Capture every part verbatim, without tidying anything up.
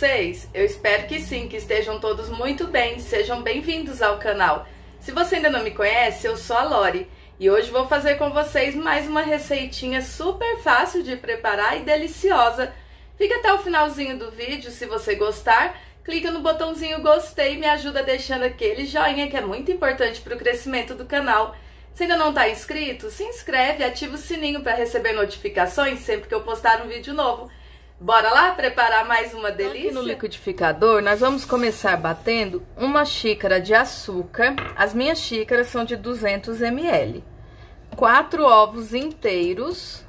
vocês? Eu espero que sim, que estejam todos muito bem, sejam bem-vindos ao canal. Se você ainda não me conhece, eu sou a Lori e hoje vou fazer com vocês mais uma receitinha super fácil de preparar e deliciosa. Fica até o finalzinho do vídeo, se você gostar, clica no botãozinho gostei e me ajuda deixando aquele joinha que é muito importante para o crescimento do canal. Se ainda não está inscrito, se inscreve e ativa o sininho para receber notificações sempre que eu postar um vídeo novo. Bora lá preparar mais uma delícia? Aqui no liquidificador nós vamos começar batendo uma xícara de açúcar. As minhas xícaras são de duzentos mililitros. Quatro ovos inteiros.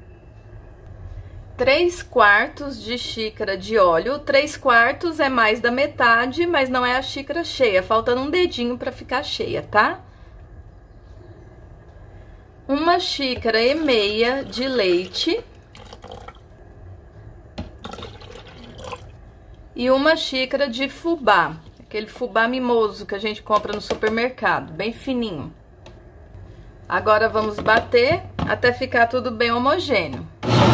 Três quartos de xícara de óleo. Três quartos é mais da metade, mas não é a xícara cheia. Faltando um dedinho para ficar cheia, tá? Uma xícara e meia de leite. E uma xícara de fubá, aquele fubá mimoso que a gente compra no supermercado, bem fininho. Agora vamos bater até ficar tudo bem homogêneo.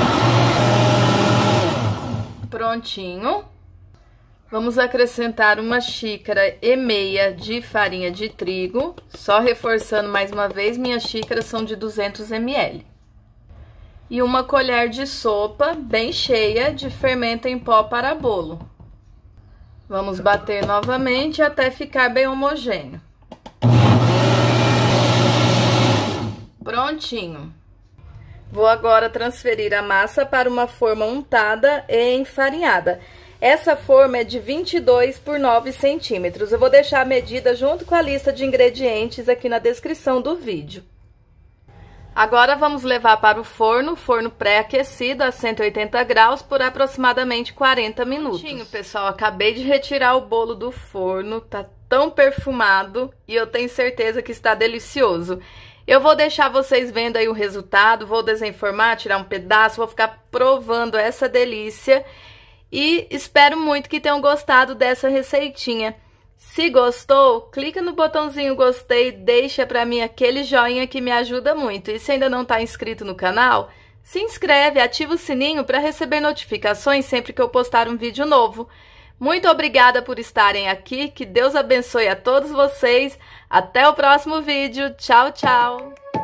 Prontinho. Vamos acrescentar uma xícara e meia de farinha de trigo, só reforçando mais uma vez, minhas xícaras são de duzentos mililitros. E uma colher de sopa bem cheia de fermento em pó para bolo. Vamos bater novamente até ficar bem homogêneo. Prontinho. Vou agora transferir a massa para uma forma untada e enfarinhada. Essa forma é de vinte e dois por nove centímetros. Eu vou deixar a medida junto com a lista de ingredientes aqui na descrição do vídeo. Agora vamos levar para o forno, forno pré-aquecido a cento e oitenta graus por aproximadamente quarenta minutos. Prontinho, pessoal, acabei de retirar o bolo do forno, tá tão perfumado e eu tenho certeza que está delicioso. Eu vou deixar vocês vendo aí o resultado, vou desenformar, tirar um pedaço, vou ficar provando essa delícia e espero muito que tenham gostado dessa receitinha. Se gostou, clica no botãozinho gostei, deixa pra mim aquele joinha que me ajuda muito. E se ainda não tá inscrito no canal, se inscreve, ativa o sininho para receber notificações sempre que eu postar um vídeo novo. Muito obrigada por estarem aqui, que Deus abençoe a todos vocês. Até o próximo vídeo. Tchau, tchau!